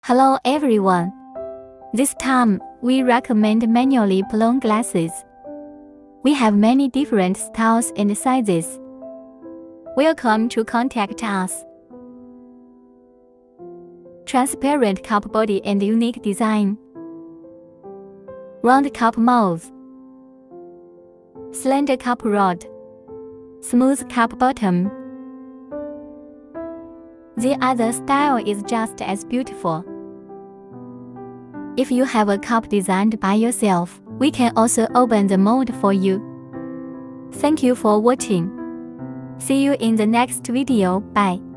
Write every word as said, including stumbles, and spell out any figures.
Hello everyone. This time, we recommend manually blown glasses. We have many different styles and sizes. Welcome to contact us. Transparent cup body and unique design. Round cup mouth. Slender cup rod. Smooth cup bottom. The other style is just as beautiful. If you have a cup designed by yourself, we can also open the mold for you. Thank you for watching. See you in the next video. Bye.